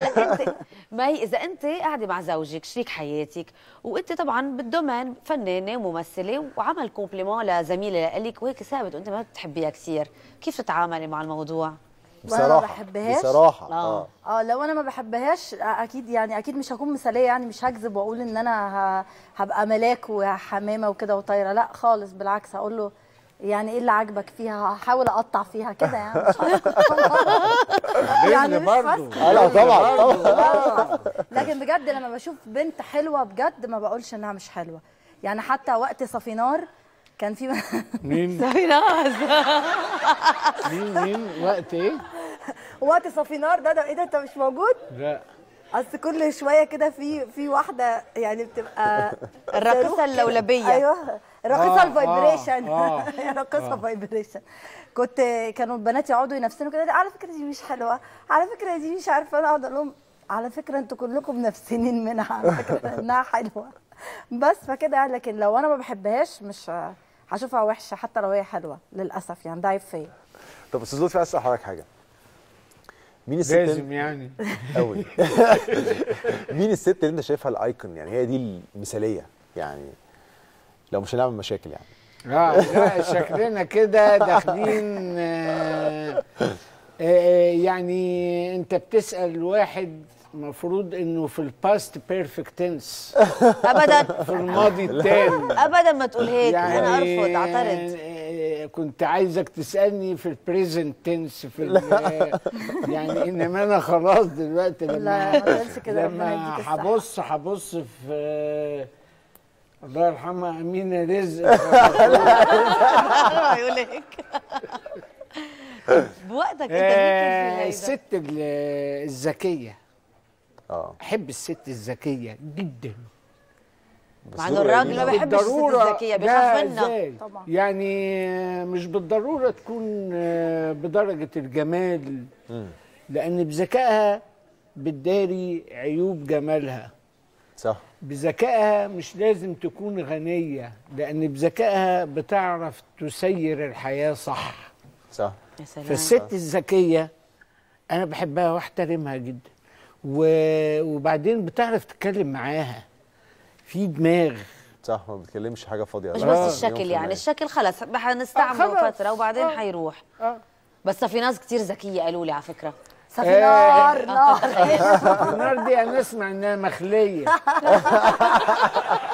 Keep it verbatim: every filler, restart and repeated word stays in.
انت ما هي اذا انت قاعده مع زوجك شريك حياتك وانت طبعا بالدومين فنانه وممثله وعمل كومبليمون لزميله لك وهيك ثابت وانت ما بتحبيها كثير، كيف تتعاملي مع الموضوع؟ بصراحه ما بحبهاش بصراحه اه اه لو انا ما بحبهاش اكيد يعني اكيد مش هكون مثاليه، يعني مش هكذب واقول ان انا ه- هبقى ملاك وحمامه وكده وطايره، لا خالص، بالعكس هقول له يعني ايه اللي عاجبك فيها، هحاول اقطع فيها كده يعني مش يعني مش برضه فاسكة. لا طبعا طبعا. لكن بجد لما بشوف بنت حلوه بجد ما بقولش انها مش حلوه، يعني حتى وقت صفينار كان في مين سفيناز مين مين وقت ايه؟ وقت صفينار ده ده ايه ده انت مش موجود؟ لا اصل كل شويه كده في في واحده يعني بتبقى الراقصه اللولبيه. ايوه الراقصه آه، الفايبريشن آه، آه. الراقصه فايبريشن. كنت كانوا البنات يقعدوا ينفسنوا كده، على فكره دي مش حلوه، على فكره دي مش عارفه، انا اقعد اقول لهم على فكره انتوا كلكم منفسنين منها على فكره انها حلوه بس فكده يعني. لكن لو انا ما بحبهاش مش هشوفها وحشه حتى لو هي حلوه للاسف، يعني ده عيب فيا. طب استاذ لطفي عايز اسال حضرتك حاجه. مين الست لازم يعني قوي مين الست اللي انت شايفها الايكون، يعني هي دي المثاليه يعني لو مش هنعمل مشاكل يعني؟ اه لا شكلنا كده داخلين آه آه يعني انت بتسأل واحد المفروض انه في الباست بيرفكت تنس ابدا في الماضي التام ابدا ما تقول هيك، يعني انا ارفض اعترض. آه، كنت عايزك تسألني في البريزنت تنس في ال- يعني انما انا خلاص دلوقتي لا لما ما تقولش كده، ربنا لما يديك الصحه. هبص هبص في آه، الله يرحمها أمينة رزق يقول هيك بوقتك انت آه، مين كيف الست ال- الذكية. اه أحب الست الذكية جدا. مع انه الراجل ما بيحبش الست الذكيه بيخاف منها إزاي؟ طبعا. يعني مش بالضرورة تكون آه، بدرجة الجمال، لأن بذكائها بتداري عيوب جمالها. صح بذكائها مش لازم تكون غنية، لأن بذكائها بتعرف تسير الحياة صح. صح. يا سلام. فالست الذكية أنا بحبها واحترمها جدا، و- وبعدين بتعرف تتكلم معاها في دماغ. صح، ما بتكلمش حاجه فاضيه. مش آه. بس مليون الشكل، في يعني المية. الشكل خلص آه، حنستعمله خلص. فتره وبعدين آه. حيروح. آه. بس في ناس كتير ذكيه قالوا لي على فكره. صفينار نار النار دي أنا أسمع إنها مخلية.